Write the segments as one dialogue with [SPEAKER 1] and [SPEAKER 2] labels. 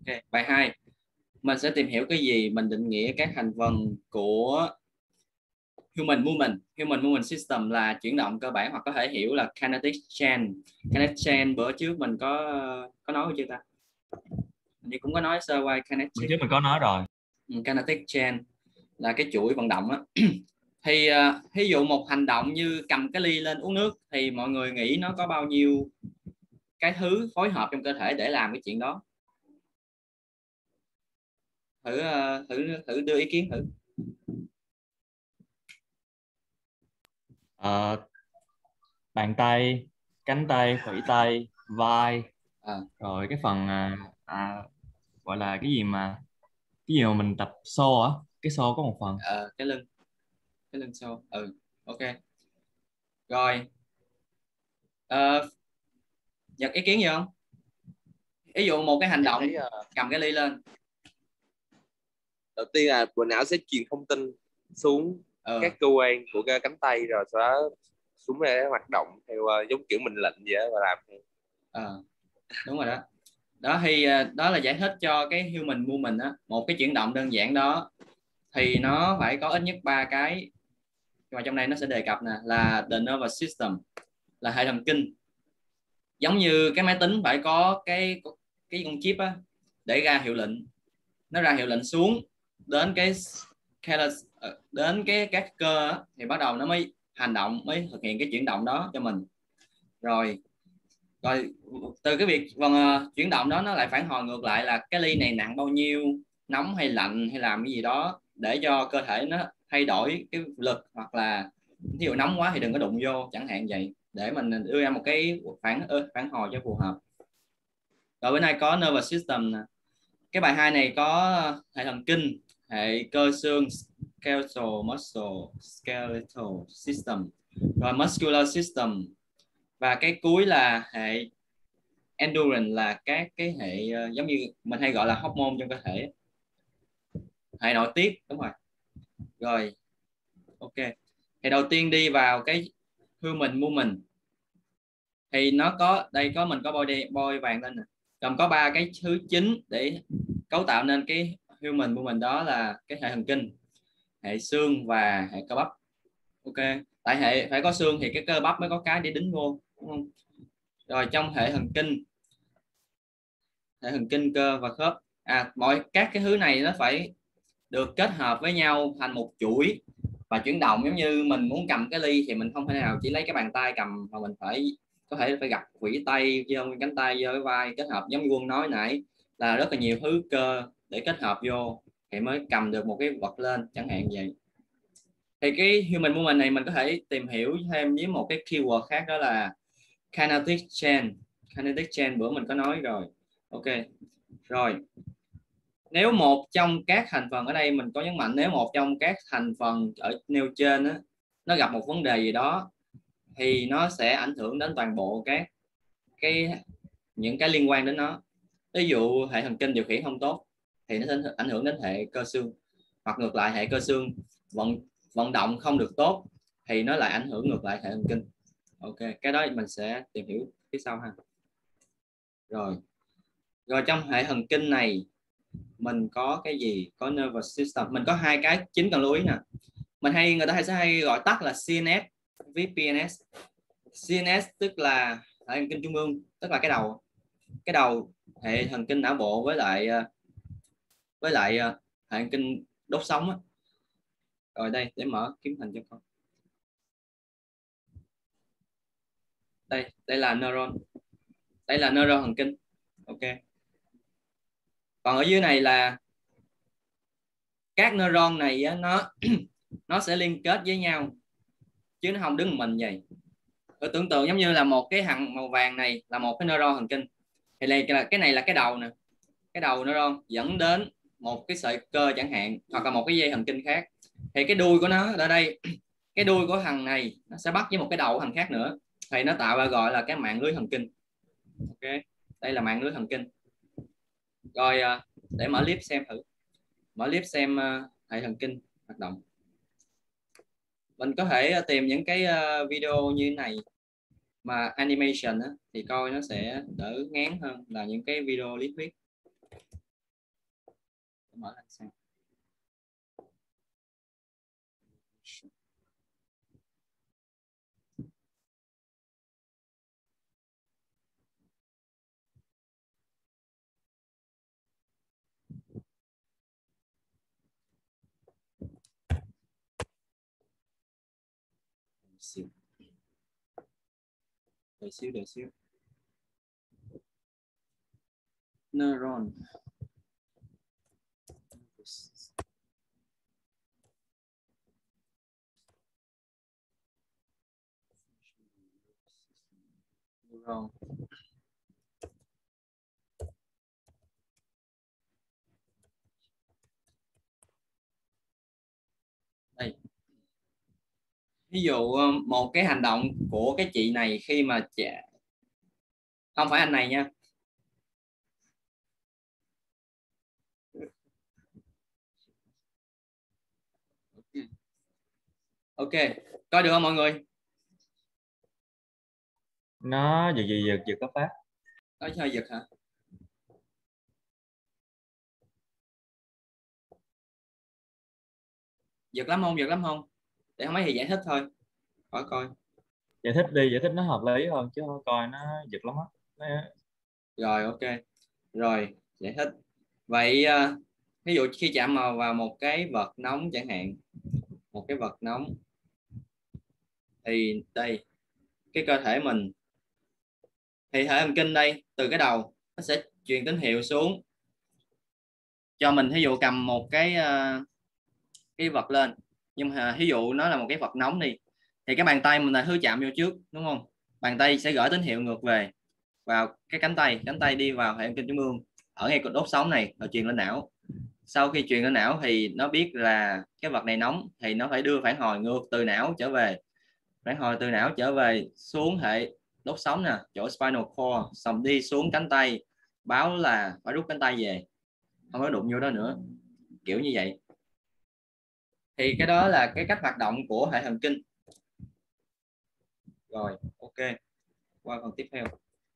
[SPEAKER 1] Ok, bài 2 mình sẽ tìm hiểu cái gì, mình định nghĩa các thành phần của Human Movement. Human Movement System là chuyển động cơ bản, hoặc có thể hiểu là Kinetic Chain. Kinetic Chain bữa trước mình có nói chưa ta? Thì cũng có nói sơ qua
[SPEAKER 2] Bữa
[SPEAKER 1] Kinetic.
[SPEAKER 2] trước mình có nói rồi.
[SPEAKER 1] Kinetic Chain là cái chuỗi vận động á. Thì ví dụ một hành động như cầm cái ly lên uống nước thì mọi người nghĩ nó có bao nhiêu cái thứ phối hợp trong cơ thể để làm cái chuyện đó? Thử đưa ý kiến thử.
[SPEAKER 2] Ờ, Bàn tay, cánh tay, khuỷu tay, vai,
[SPEAKER 1] À,
[SPEAKER 2] rồi cái phần gọi là cái gì mà mình tập xô á, cái xô có một phần.
[SPEAKER 1] cái lưng sau. Ok rồi. Ờ, Nhật ý kiến gì không? Ví dụ một cái hành
[SPEAKER 3] Em
[SPEAKER 1] động
[SPEAKER 3] thấy
[SPEAKER 1] cầm cái ly lên.
[SPEAKER 3] đầu tiên là bộ não sẽ truyền thông tin xuống
[SPEAKER 1] Ờ
[SPEAKER 3] các cơ quan của cái cánh tay, rồi sau đó xuống để hoạt động theo giống kiểu mình lệnh vậy đó, và làm theo.
[SPEAKER 1] Đúng rồi đó. Đó thì đó là giải thích cho cái human movement á. Một cái chuyển động đơn giản đó thì nó phải có ít nhất 3 cái, mà trong đây nó sẽ đề cập nè, là the nervous system, là hệ thần kinh. Giống như cái máy tính phải có cái con chip á, để ra hiệu lệnh, nó ra hiệu lệnh xuống đến đến các cơ á, thì bắt đầu nó mới hành động, mới thực hiện cái chuyển động đó cho mình. Rồi rồi từ cái việc chuyển động đó, nó lại phản hồi ngược lại là cái ly này nặng bao nhiêu, nóng hay lạnh hay làm cái gì đó, để cho cơ thể nó thay đổi cái lực, hoặc là ví dụ nóng quá thì đừng có đụng vô chẳng hạn vậy, để mình đưa ra một cái phản hồi cho phù hợp. Rồi bữa nay có nervous system nè. Cái bài 2 này có hệ thần kinh, hệ cơ xương, skeletal system, rồi muscular system, và cái cuối là hệ endurance, là các cái hệ giống như mình hay gọi là hormone trong cơ thể, hệ nội tiết. Đúng rồi. Rồi ok, thì đầu tiên đi vào cái human movement. Thì nó có đây, mình có bôi vàng lên nè, gồm có 3 cái thứ chính để cấu tạo nên cái human movement, đó là cái hệ thần kinh, hệ xương và hệ cơ bắp. Ok, tại hệ phải có xương thì cái cơ bắp mới có cái để đính vô, đúng không? Rồi trong hệ thần kinh, cơ và khớp, các cái thứ này nó phải được kết hợp với nhau thành một chuỗi và chuyển động. Giống như mình muốn cầm cái ly thì mình không thể nào chỉ lấy cái bàn tay cầm, mà mình có thể phải gặp khuỷu tay vô, cánh tay vô, cái vai kết hợp, giống như Quân nói nãy, là rất là nhiều thứ cơ để kết hợp vô thì mới cầm được một cái vật lên chẳng hạn vậy. Thì cái human movement này mình có thể tìm hiểu thêm với một cái keyword khác, đó là kinetic chain. Kinetic chain bữa mình có nói rồi. Ok rồi, nếu một trong các thành phần, ở đây mình có nhấn mạnh, nếu một trong các thành phần ở nêu trên á, nó gặp một vấn đề gì đó thì nó sẽ ảnh hưởng đến toàn bộ những cái liên quan đến nó. Ví dụ hệ thần kinh điều khiển không tốt thì nó sẽ ảnh hưởng đến hệ cơ xương, hoặc ngược lại hệ cơ xương vận động không được tốt thì nó lại ảnh hưởng ngược lại hệ thần kinh. Ok, cái đó mình sẽ tìm hiểu phía sau ha. Rồi trong hệ thần kinh này mình có cái gì? Có nervous system. Mình có 2 cái chính cần lưu ý nè. Người ta sẽ hay gọi tắt là CNS với PNS. CNS tức là hệ thần kinh trung ương, tức là cái đầu hệ thần kinh não bộ với lại hệ thần kinh đốt sống á. Rồi đây, để mở kiếm hình cho con. Đây là neuron. Đây là neuron thần kinh. Ok. Còn ở dưới này là các neuron này á, nó sẽ liên kết với nhau chứ nó không đứng mình vậy. Tôi tưởng tượng giống như là một cái hằng màu vàng này là một cái neuron thần kinh, thì cái này là cái đầu nè, cái đầu neuron dẫn đến một cái sợi cơ chẳng hạn, hoặc là một cái dây thần kinh khác. Thì cái đuôi của nó ở đây, cái đuôi của thằng này nó sẽ bắt với một cái đầu của thằng khác nữa, thì nó tạo ra gọi là cái mạng lưới thần kinh. Ok, đây là mạng lưới thần kinh. Rồi để mở clip xem thử, mở clip xem hệ thần kinh hoạt động. Mình có thể tìm những cái video như thế này mà animation á, thì coi nó sẽ đỡ ngán hơn là những cái video lý thuyết. Mở lên xem. Đợi xíu. Neuron. Neuron. Đây. Ví dụ một cái hành động của cái chị này khi mà không phải anh này nha. Ok, coi được không mọi người?
[SPEAKER 2] Nó giật có phát.
[SPEAKER 1] Nó hơi giật hả? Giật lắm không? Giật lắm không? Để không mấy thì giải thích thôi. Coi.
[SPEAKER 2] Giải thích đi, giải thích nó hợp lý hơn chứ coi nó giật lắm á.
[SPEAKER 1] Rồi ok. Rồi, giải thích. Vậy ví dụ khi chạm vào một cái vật nóng chẳng hạn, một cái vật nóng thì đây, cái cơ thể mình thì hệ thần kinh đây, từ cái đầu nó sẽ truyền tín hiệu xuống cho mình. Ví dụ cầm một cái vật lên, nhưng mà ví dụ nó là một cái vật nóng đi, thì cái bàn tay mình là thứ chạm vô trước, đúng không? Bàn tay sẽ gửi tín hiệu ngược về vào cái cánh tay đi vào hệ thần kinh trung ương ở ngay cột đốt sống này, rồi truyền lên não. Sau khi truyền lên não thì nó biết là cái vật này nóng thì nó phải đưa phản hồi ngược từ não trở về, phản hồi từ não trở về xuống hệ đốt sống nè, chỗ spinal cord, xong đi xuống cánh tay, báo là phải rút cánh tay về, không có đụng vô đó nữa, kiểu như vậy. Thì cái đó là cái cách hoạt động của hệ thần kinh. Rồi ok, qua phần tiếp theo.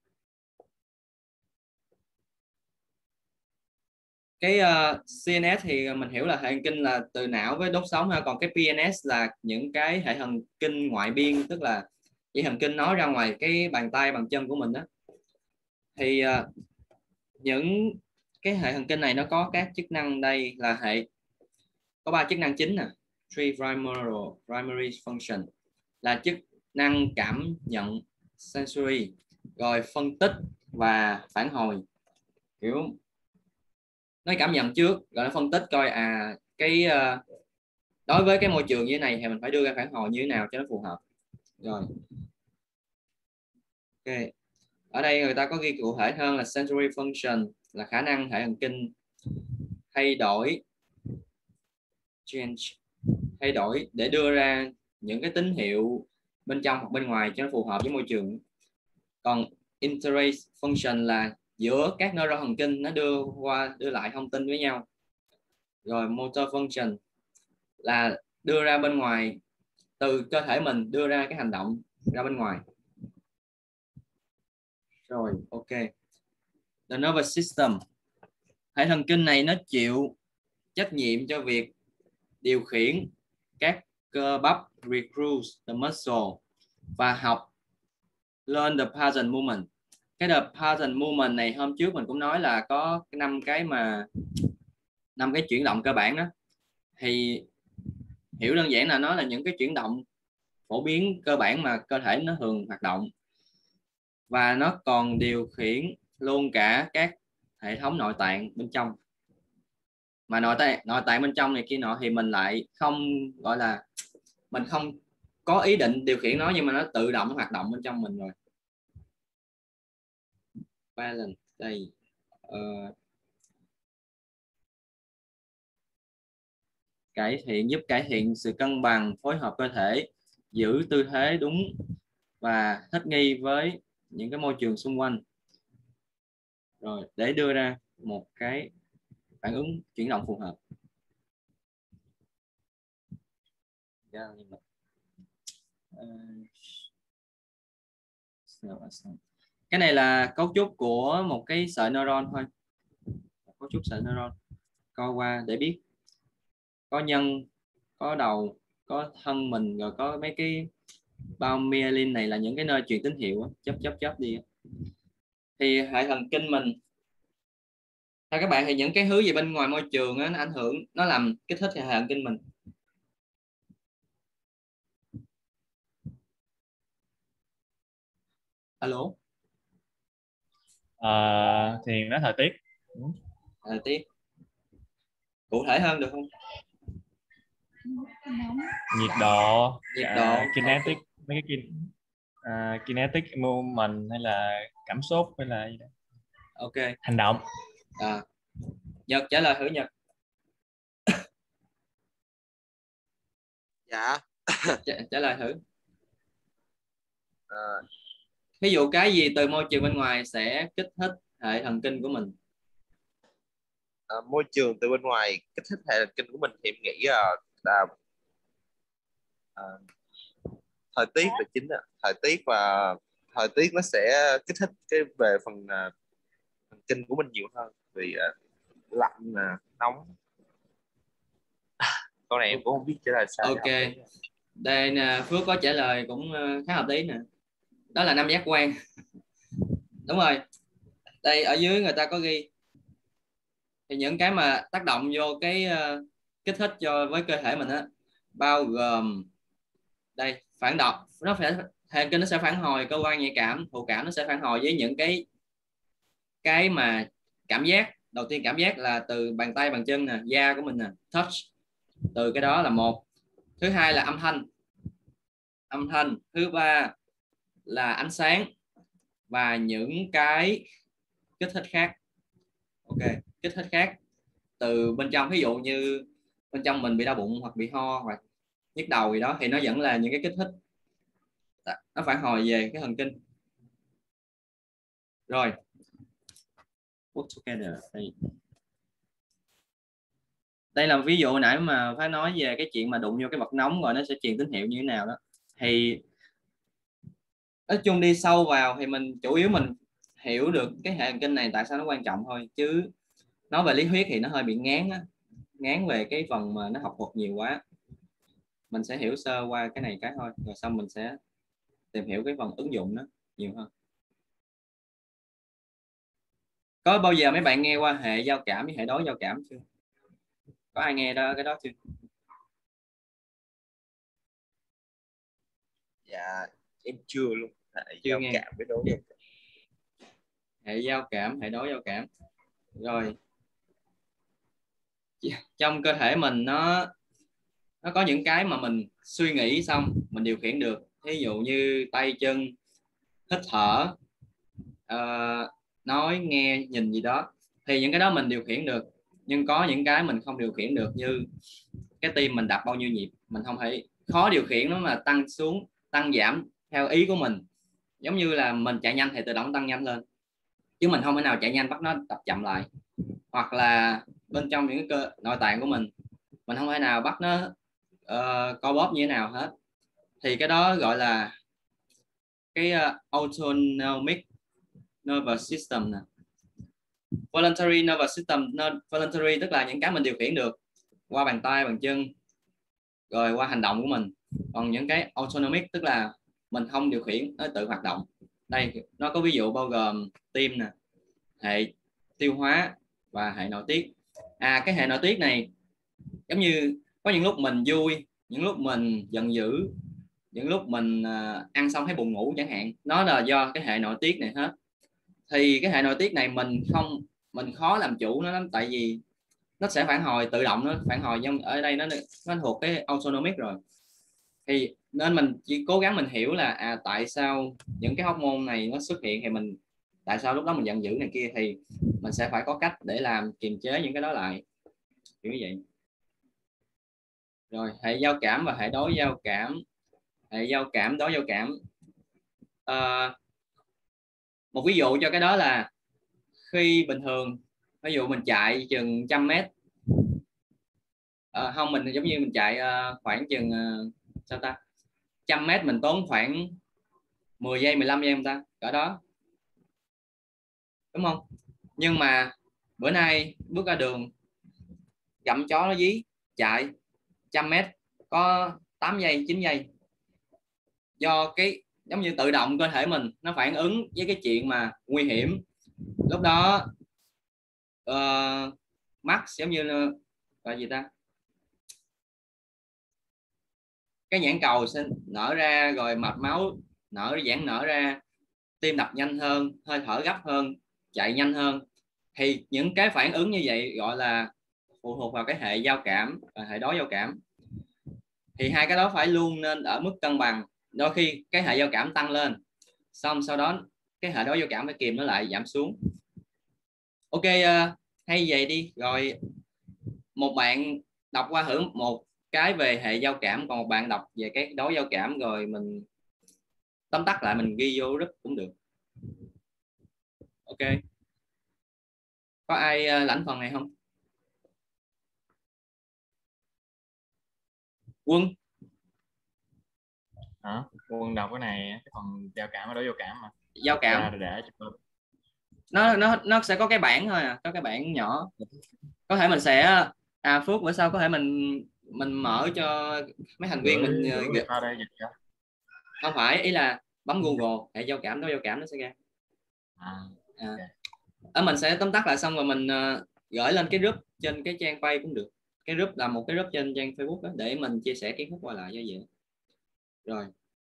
[SPEAKER 1] Cái CNS thì mình hiểu là hệ thần kinh là từ não với đốt sống ha, còn cái PNS là những cái hệ thần kinh ngoại biên, tức là dây thần kinh nói ra ngoài cái bàn tay bàn chân của mình đó. Thì những cái hệ thần kinh này nó có các chức năng, đây là có 3 chức năng chính nè. Three primary function là chức năng cảm nhận sensory, rồi phân tích và phản hồi. Kiểu nói cảm nhận trước rồi nó phân tích coi cái đối với cái môi trường như thế này thì mình phải đưa ra phản hồi như thế nào cho nó phù hợp. Rồi ok, ở đây người ta có ghi cụ thể hơn là sensory function là khả năng hệ thần kinh thay đổi để đưa ra những cái tín hiệu bên trong hoặc bên ngoài cho nó phù hợp với môi trường. Còn interface function là giữa các neuron thần kinh nó đưa lại thông tin với nhau. Rồi motor function là đưa ra bên ngoài, từ cơ thể mình đưa ra cái hành động ra bên ngoài. Rồi ok, the nervous system, hệ thần kinh này nó chịu trách nhiệm cho việc điều khiển các cơ bắp, recruit the muscle, và học learn the pattern movement. Cái the pattern movement này hôm trước mình cũng nói là có 5 cái chuyển động cơ bản đó. Thì hiểu đơn giản là nó là những cái chuyển động phổ biến cơ bản mà cơ thể nó thường hoạt động, và nó còn điều khiển luôn cả các hệ thống nội tạng bên trong. Mà nội tạng bên trong này kia nọ thì mình lại không gọi là, mình không có ý định điều khiển nó, nhưng mà nó tự động hoạt động bên trong mình rồi. Balance đây, giúp cải thiện sự cân bằng, phối hợp cơ thể, giữ tư thế đúng và thích nghi với những cái môi trường xung quanh, rồi để đưa ra một cái phản ứng chuyển động phù hợp. Cái này là cấu trúc của một cái sợi neuron thôi, cấu trúc sợi neuron. coi qua để biết có nhân, có đầu, có thân mình, rồi có mấy cái bao myelin này là những cái nơi truyền tín hiệu. Chớp đi. Thì hệ thần kinh mình theo các bạn thì những cái thứ gì bên ngoài môi trường đó, nó ảnh hưởng, nó làm kích thích hệ thần kinh mình. Alo.
[SPEAKER 2] Thì nói thời tiết.
[SPEAKER 1] Thời tiết cụ thể hơn được không?
[SPEAKER 2] Nhiệt độ,
[SPEAKER 1] Nhiệt độ,
[SPEAKER 2] kinetic, mấy cái kinetic movement hay là cảm xúc hay là gì đó.
[SPEAKER 1] Ok.
[SPEAKER 2] Hành động.
[SPEAKER 1] Nhật trả lời thử Nhật.
[SPEAKER 3] Dạ.
[SPEAKER 1] Trả lời thử.
[SPEAKER 3] À,
[SPEAKER 1] Ví dụ cái gì từ môi trường bên ngoài sẽ kích thích hệ thần kinh của mình?
[SPEAKER 3] môi trường từ bên ngoài kích thích hệ thần kinh của mình thì em nghĩ là thời tiết là chính ạ. Thời tiết nó sẽ kích thích cái về phần thần kinh của mình nhiều hơn, vì lạnh nóng. Câu này em cũng không biết trả lời sao.
[SPEAKER 1] Ok. Đây nè, Phước có trả lời cũng khá hợp lý nè. Đó là năm giác quan. Đúng rồi. Đây ở dưới người ta có ghi thì những cái mà tác động vô cái kích thích cho với cơ thể mình á, bao gồm đây phản đọc, nó phải thần kinh nó sẽ phản hồi, cơ quan nhạy cảm, thụ cảm nó sẽ phản hồi với những cái mà cảm giác. Đầu tiên cảm giác là từ bàn tay bàn chân nè, da của mình nè, touch, từ cái đó là một. Thứ hai là âm thanh. Thứ ba là ánh sáng và những cái kích thích khác. Ok, kích thích khác từ bên trong, ví dụ như bên trong mình bị đau bụng hoặc bị ho hoặc nhức đầu gì đó thì nó vẫn là những cái kích thích, nó phản hồi về cái thần kinh. Rồi put together đây là ví dụ hồi nãy mà phải nói về cái chuyện mà đụng vô cái vật nóng rồi nó sẽ truyền tín hiệu như thế nào đó. Thì nói chung đi sâu vào thì mình chủ yếu mình hiểu được cái hệ thần kinh này tại sao nó quan trọng thôi, chứ nói về lý thuyết thì nó hơi bị ngán á, ngán về cái phần mà nó học thuật nhiều quá. Mình sẽ hiểu sơ qua cái này cái thôi, rồi xong mình sẽ tìm hiểu cái phần ứng dụng nó nhiều hơn. Có bao giờ mấy bạn nghe qua hệ giao cảm với hệ đối giao cảm chưa? Có ai nghe đó cái đó chưa?
[SPEAKER 3] Dạ em chưa luôn.
[SPEAKER 1] Chưa
[SPEAKER 3] Giao
[SPEAKER 1] nghe.
[SPEAKER 3] cảm với đối giao cảm.
[SPEAKER 1] Hệ giao cảm, hệ đối giao cảm. Rồi trong cơ thể mình nó có những cái mà mình suy nghĩ xong mình điều khiển được, ví dụ như tay chân, hít thở, nói nghe nhìn gì đó, thì những cái đó mình điều khiển được. Nhưng có những cái mình không điều khiển được, như cái tim mình đập bao nhiêu nhịp mình không thể, khó điều khiển nó mà tăng xuống tăng giảm theo ý của mình. Giống như là mình chạy nhanh thì tự động tăng nhanh lên, chứ mình không thể nào chạy nhanh bắt nó tập chậm lại. Hoặc là bên trong những cái nội tạng của mình không thể nào bắt nó co bóp như thế nào hết. Thì cái đó gọi là cái autonomic nervous system nè. Voluntary nervous system, voluntary tức là những cái mình điều khiển được qua bàn tay bàn chân rồi qua hành động của mình. Còn những cái autonomic tức là mình không điều khiển, nó tự hoạt động. Đây nó có ví dụ bao gồm tim nè, hệ tiêu hóa và hệ nội tiết. Cái hệ nội tiết này giống như có những lúc mình vui, những lúc mình giận dữ, những lúc mình ăn xong thấy buồn ngủ chẳng hạn, nó là do cái hệ nội tiết này hết. Thì cái hệ nội tiết này mình khó làm chủ nó lắm, tại vì nó sẽ phản hồi tự động, nó phản hồi trong ở đây nó thuộc cái autonomic rồi. Thì nên mình chỉ cố gắng mình hiểu là tại sao những cái hormone này nó xuất hiện, thì mình tại sao lúc đó mình giận dữ này kia, thì mình sẽ phải có cách để làm kiềm chế những cái đó lại, kiểu như vậy. Rồi hệ giao cảm và hệ đối giao cảm. Hệ giao cảm, đối giao cảm, một ví dụ cho cái đó là khi bình thường ví dụ mình chạy chừng 100 mét, không, mình giống như mình chạy khoảng chừng sao ta, 100 mét mình tốn khoảng 10 giây 15 giây không ta, cỡ đó đúng không? Nhưng mà bữa nay bước ra đường gặm chó nó dí chạy 100 mét có 8 giây 9 giây, do cái giống như tự động cơ thể mình nó phản ứng với cái chuyện mà nguy hiểm. Lúc đó max giống như là gì ta, cái nhãn cầu sẽ nở ra, rồi mạch máu giãn nở ra, tim đập nhanh hơn, hơi thở gấp hơn, chạy nhanh hơn. Thì những cái phản ứng như vậy gọi là phụ thuộc vào cái hệ giao cảm và hệ đói giao cảm. Thì hai cái đó phải luôn nên ở mức cân bằng. Đôi khi cái hệ giao cảm tăng lên, xong sau đó cái hệ đói giao cảm phải kìm nó lại, giảm xuống. Ok, hay vậy đi. Rồi một bạn đọc qua thử một cái về hệ giao cảm, còn một bạn đọc về cái đói giao cảm, rồi mình tóm tắt lại mình ghi vô group cũng được. Ok, có ai lãnh phần này không? Quân.
[SPEAKER 2] Hả? Quân đọc cái này, cái phần giao cảm và đối giao cảm mà.
[SPEAKER 1] Giao cảm
[SPEAKER 2] ra để cho...
[SPEAKER 1] nó sẽ có cái bảng thôi à, có cái bảng nhỏ. Có thể mình sẽ Phước bữa sau có thể mình mở cho mấy thành viên mình
[SPEAKER 2] ở đây dịch cho.
[SPEAKER 1] Không phải, ý là bấm Google hệ giao cảm đối giao cảm nó sẽ ra. Mình sẽ tóm tắt lại xong rồi mình gửi lên cái group trên cái trang page cũng được. Cái group là một cái group trên trang Facebook đó, để mình chia sẻ kiến thức qua lại cho dễ. Rồi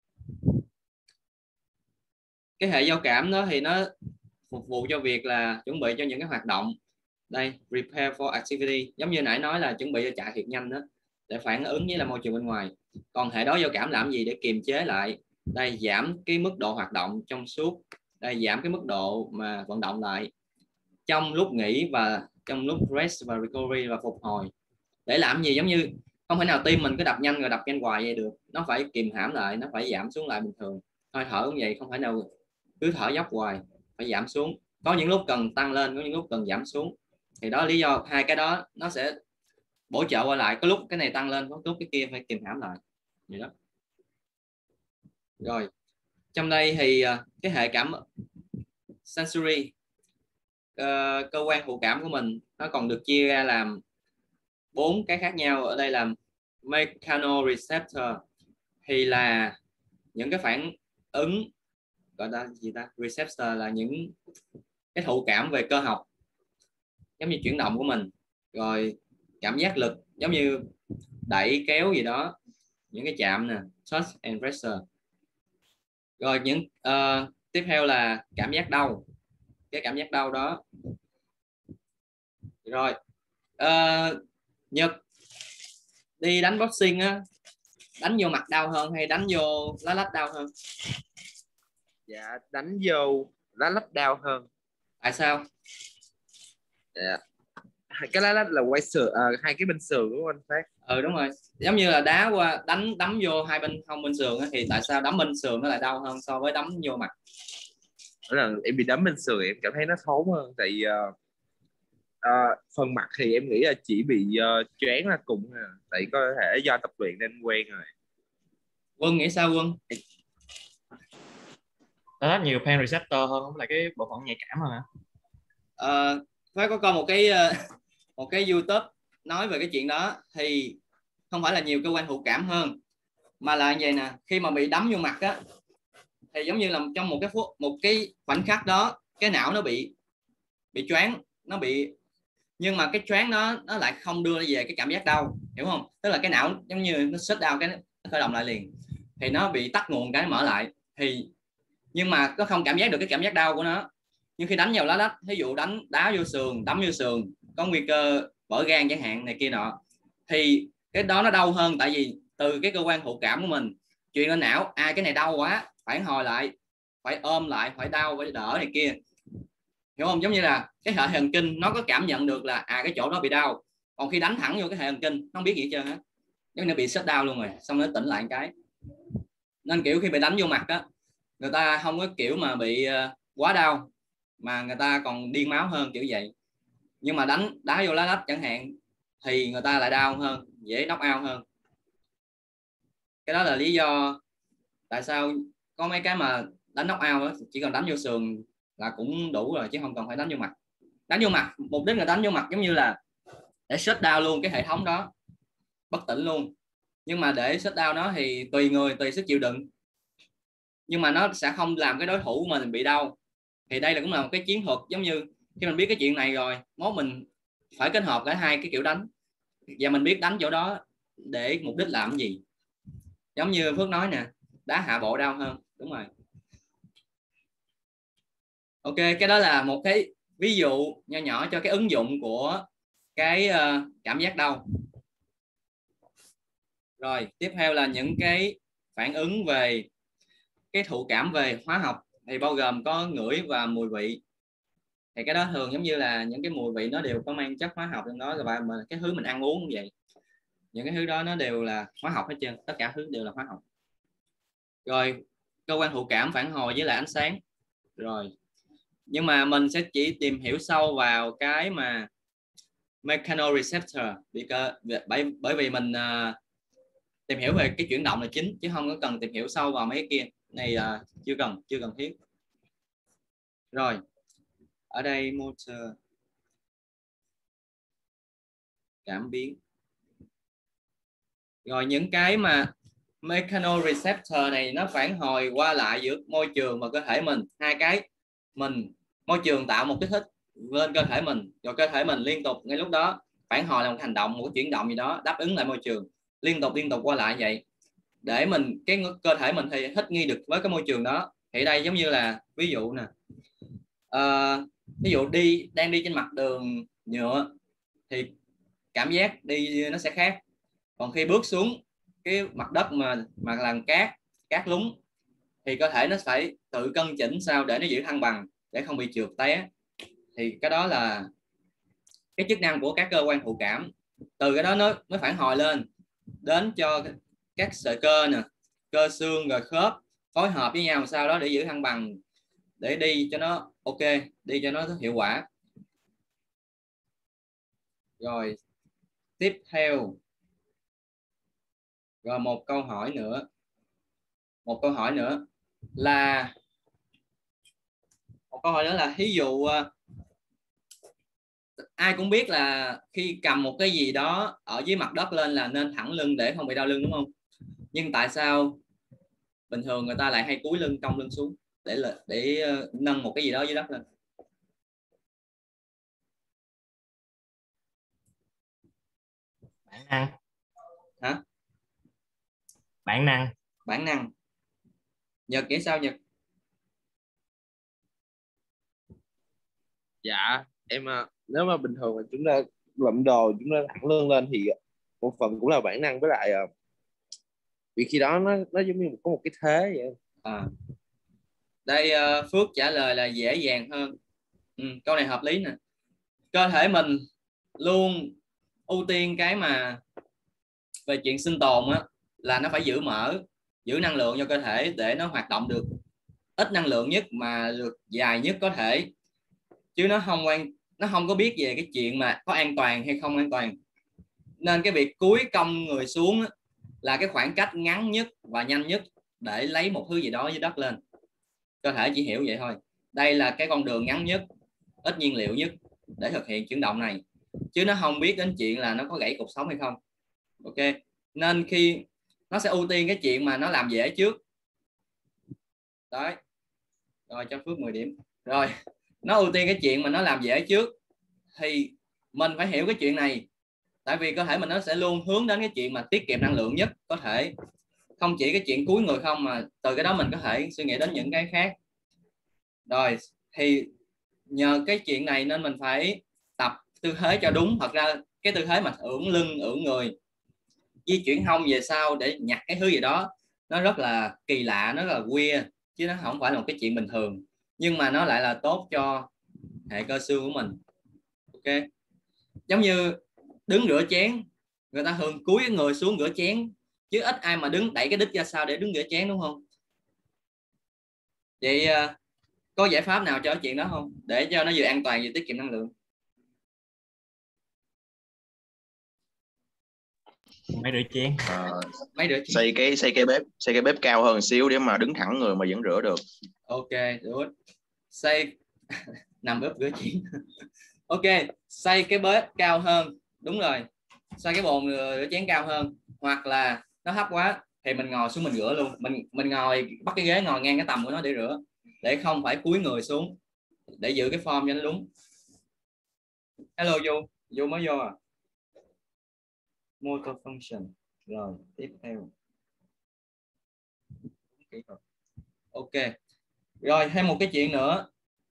[SPEAKER 1] cái hệ giao cảm đó thì nó phục vụ cho việc là chuẩn bị cho những cái hoạt động. Đây, prepare for activity, giống như nãy nói là chuẩn bị cho chạy thiệt nhanh đó, để phản ứng với là môi trường bên ngoài. Còn hệ đói giao cảm làm gì? Để kiềm chế lại. Đây, giảm cái mức độ hoạt động trong suốt. Đây, giảm cái mức độ mà vận động lại trong lúc nghỉ và trong lúc rest và recovery và phục hồi. Để làm gì? Giống như không thể nào tim mình cứ đập nhanh rồi đập nhanh hoài vậy được, nó phải kìm hãm lại, nó phải giảm xuống lại bình thường. Hơi thở cũng vậy, không thể nào cứ thở dốc hoài, phải giảm xuống. Có những lúc cần tăng lên, có những lúc cần giảm xuống. Thì đó là lý do hai cái đó nó sẽ bổ trợ qua lại, có lúc cái này tăng lên, có lúc cái kia phải kìm hãm lại vậy đó. Rồi trong đây thì cái hệ cảm sensory, cơ quan thụ cảm của mình nó còn được chia ra làm 4 cái khác nhau. Ở đây là mechanoreceptor, thì là những cái phản ứng, gọi là gì ta, receptor là những cái thụ cảm về cơ học, giống như chuyển động của mình. Rồi cảm giác lực, giống như đẩy kéo gì đó, những cái chạm nè, touch and pressure. Rồi những tiếp theo là cảm giác đau, cái cảm giác đau đó. Rồi Nhật đi đánh boxing á, đánh vô mặt đau hơn hay đánh vô lá lách đau hơn?
[SPEAKER 3] Dạ đánh vô lá lách đau hơn.
[SPEAKER 1] Tại sao?
[SPEAKER 3] Dạ. Cái lá lách là quay sườn, hai cái bên sườn đúng không anh Phát?
[SPEAKER 1] Đúng rồi, giống như là đá qua đấm vô hai bên hông bên sườn á, thì tại sao đấm bên sườn nó lại đau hơn so với đấm vô mặt?
[SPEAKER 3] Đó là em bị đấm bên sườn em cảm thấy nó thốn hơn, tại phần mặt thì em nghĩ là chỉ bị choáng là cùng, tại có thể do tập luyện nên quen rồi.
[SPEAKER 1] Quân nghĩ sao Quân?
[SPEAKER 2] Nó rất nhiều pain receptor hơn, không là cái bộ phận nhạy cảm hơn hả?
[SPEAKER 1] Phải có coi một cái YouTube nói về cái chuyện đó, thì không phải là nhiều cơ quan thụ cảm hơn, mà là vậy nè, khi mà bị đấm vô mặt á, thì giống như là trong một cái khoảnh khắc đó cái não nó bị choáng, nó bị, nhưng mà cái choáng nó lại không đưa về cái cảm giác đau, hiểu không? Tức là cái não giống như nó shut down, cái nó khởi động lại liền, thì nó bị tắt nguồn cái mở lại, thì nhưng mà nó không cảm giác được cái cảm giác đau của nó. Nhưng khi đánh vào lá lách, ví dụ đá vô sườn, đấm vô sườn, có nguy cơ vỡ gan chẳng hạn này kia nọ, thì cái đó nó đau hơn, tại vì từ cái cơ quan thụ cảm của mình truyền lên não, cái này đau quá, phản hồi lại, phải ôm lại, phải đau, phải đỡ này kia, hiểu không? Giống như là cái hệ thần kinh nó có cảm nhận được là cái chỗ đó bị đau, còn khi đánh thẳng vô cái hệ thần kinh nó không biết gì hết trơn á, giống như bị shut down luôn rồi, xong nó tỉnh lại một cái. Nên kiểu khi bị đánh vô mặt á, người ta không có kiểu mà bị quá đau, mà người ta còn điên máu hơn kiểu vậy. Nhưng mà đá vô lá lách chẳng hạn thì người ta lại đau hơn, dễ knock out hơn. Cái đó là lý do tại sao có mấy cái mà đánh knock out đó, chỉ cần đánh vô sườn là cũng đủ rồi, chứ không cần phải đánh vô mặt. Đánh vô mặt, mục đích là đánh vô mặt giống như là để shut down luôn cái hệ thống đó, bất tỉnh luôn. Nhưng mà để shut down nó thì tùy người, tùy sức chịu đựng, nhưng mà nó sẽ không làm cái đối thủ của mình bị đau. Thì đây là cũng là một cái chiến thuật, giống như khi mình biết cái chuyện này rồi, mốt mình phải kết hợp cả hai cái kiểu đánh, và mình biết đánh chỗ đó để mục đích làm cái gì. Giống như Phước nói nè, đá hạ bộ đau hơn, đúng rồi. Ok, cái đó là một cái ví dụ nho nhỏ cho cái ứng dụng của cái cảm giác đau. Rồi tiếp theo là những cái phản ứng về cái thụ cảm về hóa học, thì bao gồm có ngửi và mùi vị. Thì cái đó thường giống như là những cái mùi vị nó đều có mang chất hóa học trong đó, và cái thứ mình ăn uống cũng vậy, những cái thứ đó nó đều là hóa học hết trơn, tất cả thứ đều là hóa học. Rồi cơ quan thụ cảm phản hồi với lại ánh sáng. Rồi nhưng mà mình sẽ chỉ tìm hiểu sâu vào cái mà mechanoreceptor, bởi vì mình tìm hiểu về cái chuyển động là chính, chứ không có cần tìm hiểu sâu vào mấy cái kia này, chưa cần thiết. Rồi ở đây motor, cảm biến. Rồi những cái mà mechanoreceptor này nó phản hồi qua lại giữa môi trường và cơ thể mình, hai cái môi trường tạo một kích thích lên cơ thể mình, rồi cơ thể mình liên tục ngay lúc đó phản hồi là một hành động, một chuyển động gì đó đáp ứng lại môi trường, liên tục qua lại vậy, để mình cái cơ thể mình thì thích nghi được với cái môi trường đó. Thì đây giống như là ví dụ nè, ví dụ đang đi trên mặt đường nhựa thì cảm giác đi nó sẽ khác, còn khi bước xuống cái mặt đất mà làm cát lún thì cơ thể nó phải tự cân chỉnh sao để nó giữ thăng bằng, để không bị trượt té. Thì cái đó là cái chức năng của các cơ quan thụ cảm. Từ cái đó nó phản hồi lên đến cho các sợi cơ nè, cơ xương rồi khớp phối hợp với nhau sau đó để giữ thăng bằng, để đi cho nó ok, đi cho nó hiệu quả. Rồi tiếp theo, rồi một câu hỏi nữa là ví dụ ai cũng biết là khi cầm một cái gì đó ở dưới mặt đất lên là nên thẳng lưng để không bị đau lưng, đúng không? Nhưng tại sao bình thường người ta lại hay cúi lưng, cong lưng xuống để nâng một cái gì đó dưới đất lên?
[SPEAKER 2] Bản năng.
[SPEAKER 1] Hả?
[SPEAKER 2] Bản năng.
[SPEAKER 1] Nhật nghĩ sao Nhật?
[SPEAKER 3] Dạ em nếu mà bình thường mà chúng ta lượm đồ chúng ta thẳng lưng lên thì một phần cũng là bản năng, với lại vì khi đó nó giống như có một cái thế vậy.
[SPEAKER 1] Đây Phước trả lời là dễ dàng hơn. Câu này hợp lý nè. Cơ thể mình luôn ưu tiên cái mà về chuyện sinh tồn á, là nó phải giữ mỡ, giữ năng lượng cho cơ thể để nó hoạt động được ít năng lượng nhất mà được dài nhất có thể, chứ nó không có biết về cái chuyện mà có an toàn hay không an toàn. Nên cái việc cúi cong người xuống á, là cái khoảng cách ngắn nhất và nhanh nhất để lấy một thứ gì đó dưới đất lên. Cơ thể chỉ hiểu vậy thôi. Đây là cái con đường ngắn nhất, ít nhiên liệu nhất để thực hiện chuyển động này, chứ nó không biết đến chuyện là nó có gãy cột sống hay không. Ok, nên khi nó sẽ ưu tiên cái chuyện mà nó làm dễ trước. Đấy, rồi cho Phước 10 điểm. Rồi nó ưu tiên cái chuyện mà nó làm dễ trước, thì mình phải hiểu cái chuyện này, tại vì cơ thể mình nó sẽ luôn hướng đến cái chuyện mà tiết kiệm năng lượng nhất có thể, không chỉ cái chuyện cúi người không, mà từ cái đó mình có thể suy nghĩ đến những cái khác. Rồi thì nhờ cái chuyện này nên mình phải tập tư thế cho đúng. Thật ra cái tư thế mà ưỡn lưng ưỡn người, di chuyển hông về sau để nhặt cái thứ gì đó, nó rất là kỳ lạ, nó rất là weird, chứ nó không phải là một cái chuyện bình thường, nhưng mà nó lại là tốt cho hệ cơ xương của mình. Ok, giống như đứng rửa chén, người ta thường cúi người xuống rửa chén, chứ ít ai mà đứng đẩy cái đít ra sau để đứng rửa chén, đúng không? Vậy có giải pháp nào cho chuyện đó không, để cho nó vừa an toàn vừa tiết kiệm năng lượng?
[SPEAKER 2] Máy rửa chén.
[SPEAKER 3] Xây cái bếp cao hơn xíu để mà đứng thẳng người mà vẫn rửa được.
[SPEAKER 1] Ok, good. Xây nằm ướp rửa chén. Ok, xây cái bếp cao hơn đúng rồi, xoay cái bồn rửa chén cao hơn, hoặc là nó thấp quá thì mình ngồi xuống mình rửa luôn, mình ngồi bắt cái ghế ngồi ngang cái tầm của nó để rửa, để không phải cúi người xuống, để giữ cái form cho nó đúng. Hello Du mới vô à? Motor function. Rồi tiếp theo. Ok. Rồi thêm một cái chuyện nữa.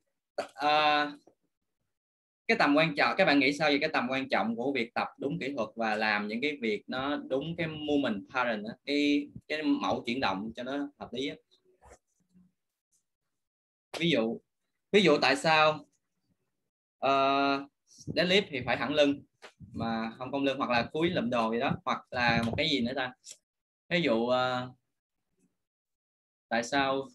[SPEAKER 1] Cái tầm quan trọng, các bạn nghĩ sao về cái tầm quan trọng của việc tập đúng kỹ thuật và làm những cái việc nó đúng cái movement pattern đó, cái mẫu chuyển động cho nó hợp lý đó. Ví dụ tại sao deadlift thì phải thẳng lưng mà không cong lưng, hoặc là cúi lụm đồ gì đó, hoặc là một cái gì nữa ta, ví dụ tại sao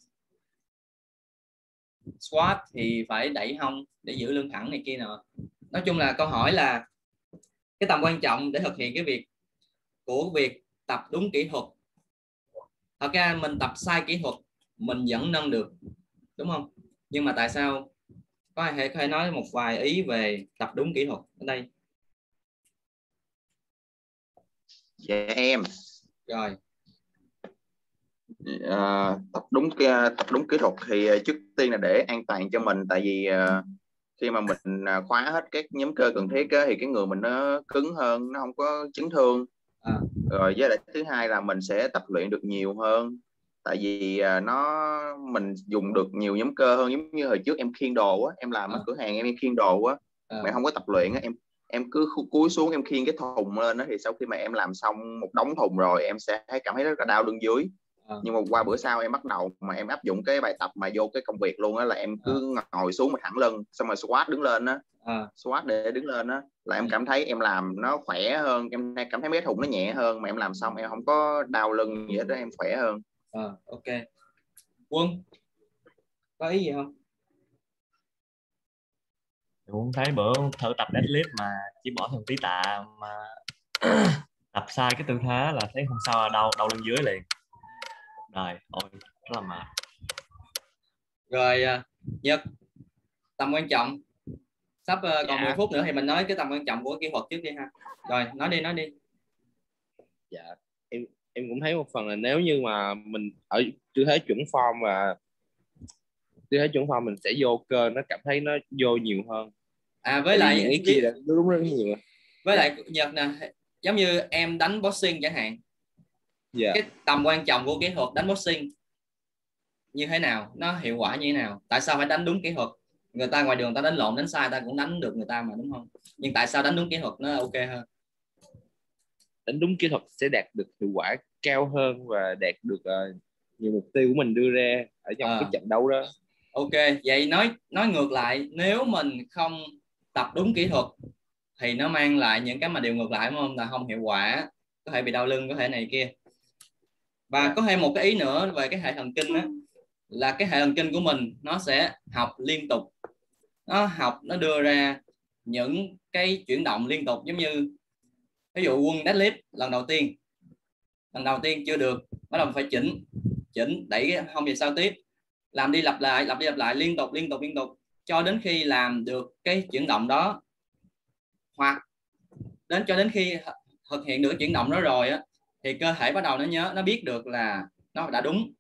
[SPEAKER 1] squat thì phải đẩy hông để giữ lưng thẳng này kia nào. Nói chung là câu hỏi là cái tầm quan trọng để thực hiện cái việc của việc tập đúng kỹ thuật. Thật ra mình tập sai kỹ thuật mình vẫn nâng được, đúng không? Nhưng mà tại sao, có thể nói một vài ý về tập đúng kỹ thuật ở đây.
[SPEAKER 4] Dạ em.
[SPEAKER 1] Rồi.
[SPEAKER 4] Tập đúng kỹ thuật thì trước tiên là để an toàn cho mình, tại vì khi mà mình khóa hết các nhóm cơ cần thiết thì cái người mình nó cứng hơn, nó không có chấn thương. Rồi với lại thứ hai là mình sẽ tập luyện được nhiều hơn, tại vì mình dùng được nhiều nhóm cơ hơn. Giống như hồi trước em khiêng đồ á, em làm ở cửa hàng em khiêng đồ á, mà không có tập luyện á, em cứ cúi xuống em khiêng cái thùng lên đó, thì sau khi mà em làm xong một đống thùng rồi em sẽ cảm thấy rất là đau lưng dưới. Nhưng mà qua bữa sau em bắt đầu mà em áp dụng cái bài tập mà vô cái công việc luôn á, là em cứ ngồi xuống mà thẳng lưng, xong rồi squat đứng lên á, squat để đứng lên á, là em cảm thấy em làm nó khỏe hơn, em cảm thấy mấy thùng nó nhẹ hơn, mà em làm xong em không có đau lưng gì hết đó, em khỏe hơn.
[SPEAKER 1] Ok. Quân có ý gì không?
[SPEAKER 2] Tôi cũng thấy bữa thử tập deadlift mà chỉ bỏ thêm tí tạ mà tập sai cái tư thế là thấy hôm sau đau lưng dưới liền. Rồi, ôi rất là mệt.
[SPEAKER 1] Rồi Nhật, tầm quan trọng sắp còn 10 phút nữa thì mình nói cái tầm quan trọng của kỹ thuật trước đi ha. Rồi nói đi.
[SPEAKER 3] Dạ, em cũng thấy một phần là nếu như mà mình ở tư thế chuẩn form và tư thế chuẩn form mình sẽ vô cơ, nó cảm thấy nó vô nhiều hơn.
[SPEAKER 1] Với lại
[SPEAKER 3] những cái kia là đúng rất nhiều.
[SPEAKER 1] Với lại Nhật nè, giống như em đánh boxing chẳng hạn. Cái tầm quan trọng của kỹ thuật đánh boxing như thế nào, nó hiệu quả như thế nào, tại sao phải đánh đúng kỹ thuật? Người ta ngoài đường ta đánh lộn đánh sai ta cũng đánh được người ta mà, đúng không? Nhưng tại sao đánh đúng kỹ thuật nó ok hơn?
[SPEAKER 3] Đánh đúng kỹ thuật sẽ đạt được hiệu quả cao hơn và đạt được nhiều mục tiêu của mình đưa ra ở trong cái trận đấu đó.
[SPEAKER 1] Ok, vậy nói ngược lại, nếu mình không tập đúng kỹ thuật thì nó mang lại những cái mà điều ngược lại, đúng không? Là không hiệu quả, có thể bị đau lưng, có thể này kia. Và có thêm một cái ý nữa về cái hệ thần kinh đó, là cái hệ thần kinh của mình nó sẽ học liên tục, nó đưa ra những cái chuyển động liên tục. Giống như ví dụ Quân deadlift lần đầu tiên chưa được, bắt đầu phải chỉnh đẩy cái hông về sau tiếp, làm đi lặp lại liên tục cho đến khi làm được cái chuyển động đó, hoặc cho đến khi thực hiện được chuyển động đó rồi á, thì cơ thể bắt đầu nó biết được là nó đã đúng.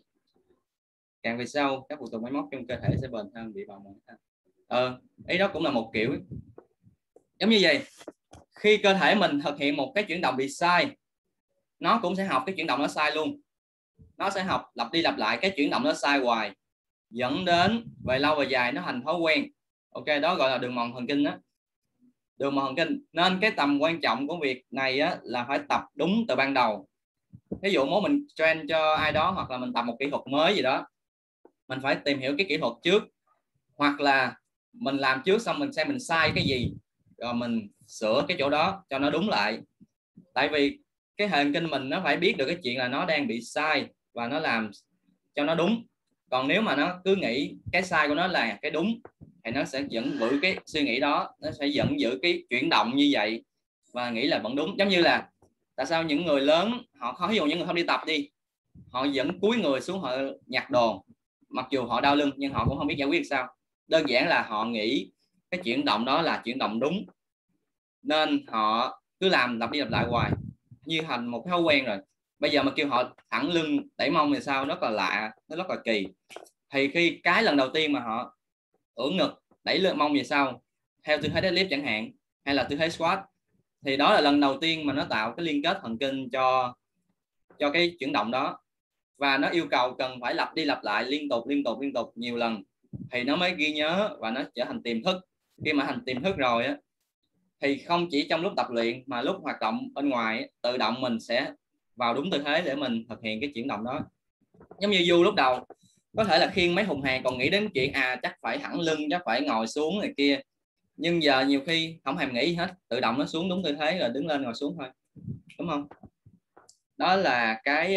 [SPEAKER 1] Càng về sau các phụ tùng máy móc trong cơ thể sẽ bền hơn, bị bào mòn hơn. Ý đó cũng là một kiểu giống như vậy. Khi cơ thể mình thực hiện một cái chuyển động bị sai, nó cũng sẽ học cái chuyển động nó sai luôn, nó sẽ học lặp đi lặp lại cái chuyển động nó sai hoài, dẫn đến về lâu về dài nó thành thói quen. Ok, đó gọi là đường mòn thần kinh đó. Đường mòn thần kinh. Nên cái tầm quan trọng của việc này á, là phải tập đúng từ ban đầu. Ví dụ muốn mình train cho ai đó, hoặc là mình tập một kỹ thuật mới gì đó, mình phải tìm hiểu cái kỹ thuật trước, hoặc là mình làm trước xong mình xem mình sai cái gì, rồi mình sửa cái chỗ đó cho nó đúng lại. Tại vì cái hệ thần kinh mình nó phải biết được cái chuyện là nó đang bị sai và nó làm cho nó đúng. Còn nếu mà nó cứ nghĩ cái sai của nó là cái đúng thì nó sẽ vẫn giữ cái suy nghĩ đó, nó sẽ vẫn giữ cái chuyển động như vậy và nghĩ là vẫn đúng. Giống như là tại sao những người lớn họ, ví dụ những người không đi tập đi, họ vẫn cúi người xuống họ nhặt đồ, mặc dù họ đau lưng nhưng họ cũng không biết giải quyết sao. Đơn giản là họ nghĩ cái chuyển động đó là chuyển động đúng. nên họ cứ làm lặp đi lặp lại hoài như thành một cái thói quen rồi. Bây giờ mà kêu họ thẳng lưng đẩy mông thì sao, rất là lạ, nó rất là kỳ. Thì khi cái lần đầu tiên mà họ ưỡn ngực đẩy lưng mông về sau theo tư thế deadlift chẳng hạn, hay là tư thế squat, thì đó là lần đầu tiên mà nó tạo cái liên kết thần kinh cho cái chuyển động đó, và nó yêu cầu cần phải lặp đi lặp lại liên tục nhiều lần thì nó mới ghi nhớ và nó trở thành tiềm thức. Khi mà thành tiềm thức rồi á, thì không chỉ trong lúc tập luyện mà lúc hoạt động bên ngoài tự động mình sẽ vào đúng tư thế để mình thực hiện cái chuyển động đó. Giống như Du lúc đầu có thể là khiêng mấy thùng hàng còn nghĩ đến chuyện chắc phải thẳng lưng, chắc phải ngồi xuống này kia, nhưng giờ nhiều khi không thèm nghĩ gì hết, tự động nó xuống đúng tư thế rồi đứng lên ngồi xuống thôi, đúng không? Đó là cái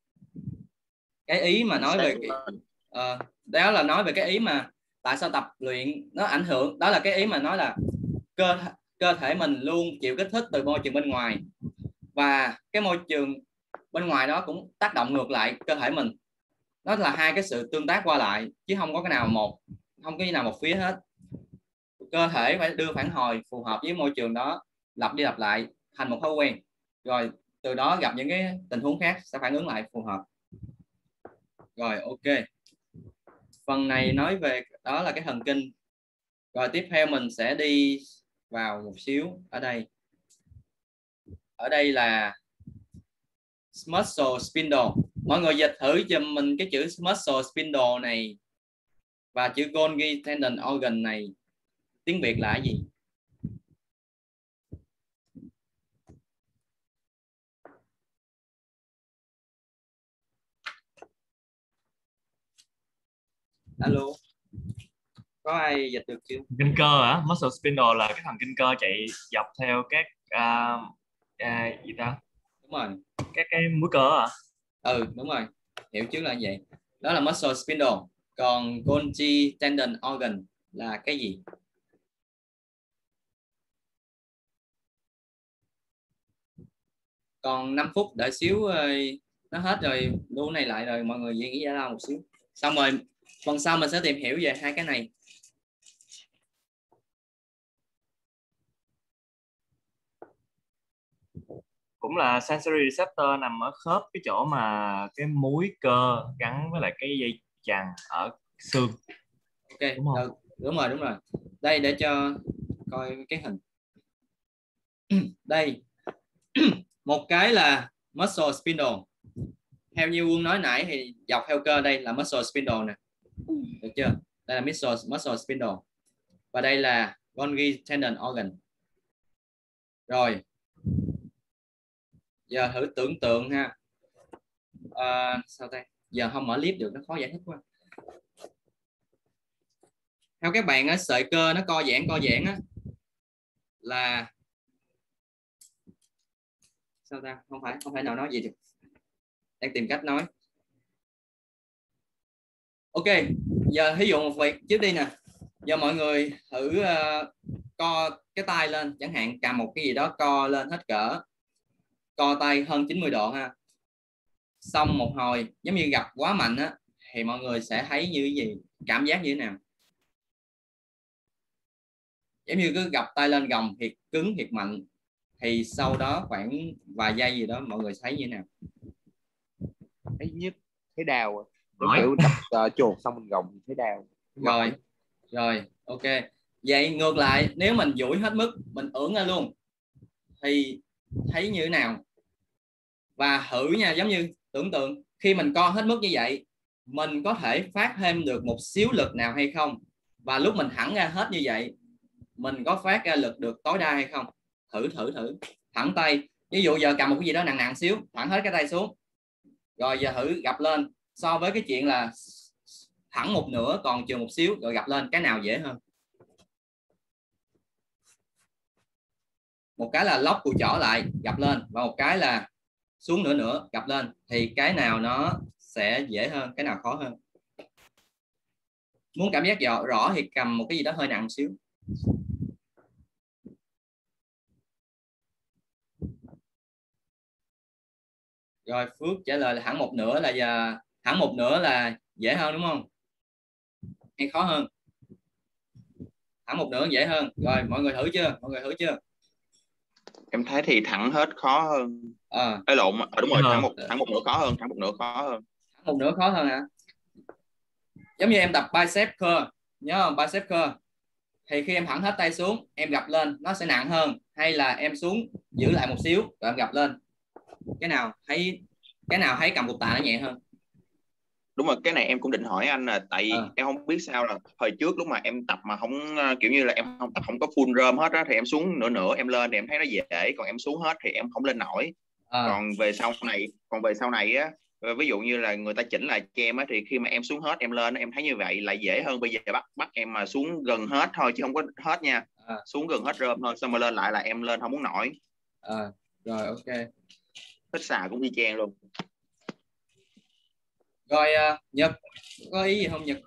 [SPEAKER 1] ý mà nói về đó là nói về cái ý mà tại sao tập luyện nó ảnh hưởng. Đó là cái ý mà nói là cơ thể mình luôn chịu kích thích từ môi trường bên ngoài, và cái môi trường bên ngoài đó cũng tác động ngược lại cơ thể mình. Đó là hai cái sự tương tác qua lại chứ không có cái nào không có cái nào một phía hết. Cơ thể phải đưa phản hồi phù hợp với môi trường đó, lặp đi lặp lại thành một thói quen, rồi từ đó gặp những cái tình huống khác sẽ phản ứng lại phù hợp. Rồi, ok, phần này nói về đó là cái thần kinh. Rồi tiếp theo mình sẽ đi vào một xíu ở đây là muscle spindle. Mọi người dịch thử giùm mình cái chữ muscle spindle này và chữ Golgi tendon organ này tiếng Việt là cái gì? Alo, có ai dịch được chưa?
[SPEAKER 2] Kinh cơ hả? Muscle spindle là cái thần kinh cơ chạy dọc theo các gì ta?
[SPEAKER 1] Đúng rồi,
[SPEAKER 2] Các cái múi cơ hả?
[SPEAKER 1] Đúng rồi, hiểu chứ là vậy. Đó là muscle spindle. Còn Golgi tendon organ là cái gì? Còn 5 phút đợi xíu nó hết rồi, lưu này lại rồi mọi người nghĩ ra một xíu, xong rồi phần sau mình sẽ tìm hiểu về hai cái này.
[SPEAKER 2] Cũng là sensory receptor nằm ở khớp, cái chỗ mà cái múi cơ gắn với lại cái dây chằng ở xương.
[SPEAKER 1] Ok,
[SPEAKER 2] đúng không?
[SPEAKER 1] Đúng rồi. Đây để cho coi cái hình. Đây một cái là muscle spindle, theo như Quân nói nãy thì dọc theo cơ đây là muscle spindle nè, được chưa? Đây là muscle spindle và đây là Golgi tendon organ. Rồi giờ thử tưởng tượng ha, sao đây, giờ không mở clip được, nó khó giải thích quá. Theo các bạn á, sợi cơ nó co giãn á là sao ta, không phải nào nói gì được, đang tìm cách nói. Ok, giờ ví dụ một việc trước đi nè. Giờ mọi người thử co cái tay lên chẳng hạn, cầm một cái gì đó co lên hết cỡ, co tay hơn 90 độ ha. Xong một hồi giống như gặp quá mạnh á thì mọi người sẽ thấy như cái gì, cảm giác như thế nào? Giống như cứ gặp tay lên gồng thiệt cứng thiệt mạnh, thì sau đó khoảng vài giây gì đó mọi người thấy như thế nào?
[SPEAKER 3] Thấy nhức, thấy đau, giống kiểu đập chuột xong mình gồng thấy đau.
[SPEAKER 1] Rồi, ok. Vậy ngược lại, nếu mình duỗi hết mức, mình ưỡn ra luôn thì thấy như thế nào? Và thử nha, giống như tưởng tượng khi mình co hết mức như vậy, mình có thể phát thêm được một xíu lực nào hay không? Và lúc mình thẳng ra hết như vậy, mình có phát ra lực được tối đa hay không? Thử thẳng tay. Ví dụ giờ cầm một cái gì đó nặng xíu, thẳng hết cái tay xuống. Rồi giờ thử gập lên, so với cái chuyện là thẳng một nửa còn chừa một xíu rồi gập lên, cái nào dễ hơn? Một cái là lóc cùi chỏ lại gập lên, và một cái là xuống nửa gập lên, thì cái nào nó sẽ dễ hơn, cái nào khó hơn? Muốn cảm giác rõ thì cầm một cái gì đó hơi nặng một xíu. Rồi Phước trả lời là thẳng một nửa là dễ hơn đúng không? Hay khó hơn? Thẳng một nửa dễ hơn. Rồi mọi người thử chưa?
[SPEAKER 4] Em thấy thì thẳng hết khó hơn.
[SPEAKER 1] Ờ,
[SPEAKER 4] Lộn, đúng rồi,
[SPEAKER 2] hơn.
[SPEAKER 4] thẳng một nửa khó hơn, thẳng một nửa khó hơn.
[SPEAKER 1] một nửa khó hơn hả? Giống như em tập bicep curl, nhớ không? Bicep curl thì khi em thẳng hết tay xuống em gập lên nó sẽ nặng hơn, hay là em xuống giữ lại một xíu rồi em gập lên, cái nào thấy cầm cục tạ nó nhẹ hơn?
[SPEAKER 4] Đúng rồi, cái này em cũng định hỏi anh là tại
[SPEAKER 1] Ờ,
[SPEAKER 4] vì em không biết sao là hồi trước lúc mà em tập mà không kiểu như là em không tập không có full rôm hết á, thì em xuống nửa nửa em lên thì em thấy nó dễ, còn em xuống hết thì em không lên nổi.
[SPEAKER 1] ờ,
[SPEAKER 4] Còn về sau này á, ví dụ như là người ta chỉnh lại cho em á, thì khi mà em xuống hết em lên em thấy như vậy lại dễ hơn. Bây giờ bắt em mà xuống gần hết thôi chứ không có hết nha,
[SPEAKER 1] ờ,
[SPEAKER 4] xuống gần hết rôm thôi xong rồi lên lại là em lên không muốn nổi.
[SPEAKER 1] ờ. Rồi, ok.
[SPEAKER 4] Hít xà cũng y chang luôn.
[SPEAKER 1] Rồi, Nhật có ý gì không Nhật?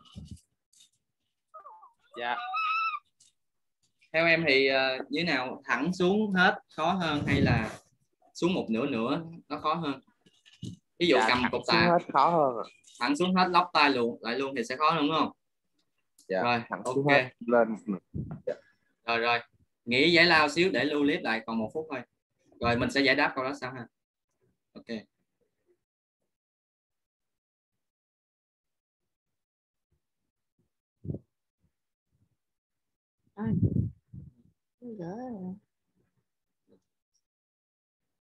[SPEAKER 3] Dạ.
[SPEAKER 1] Theo em thì như nào, thẳng xuống hết khó hơn hay là xuống một nửa nữa nó khó hơn? Ví dụ
[SPEAKER 3] Dạ,
[SPEAKER 1] cầm
[SPEAKER 3] thẳng
[SPEAKER 1] cục
[SPEAKER 3] xuống
[SPEAKER 1] tạ
[SPEAKER 3] hết khó hơn ạ.
[SPEAKER 1] thẳng xuống hết lóc tay luôn lại luôn thì sẽ khó hơn đúng không?
[SPEAKER 3] Dạ,
[SPEAKER 1] Rồi,
[SPEAKER 3] thẳng
[SPEAKER 1] ok.
[SPEAKER 3] xuống hết lên một nửa. Dạ.
[SPEAKER 1] Rồi, rồi, nghỉ giải lao xíu để lưu clip lại, còn 1 phút thôi. Rồi mình sẽ giải đáp câu đó sau ha. Ok.
[SPEAKER 5] Gỡ rồi.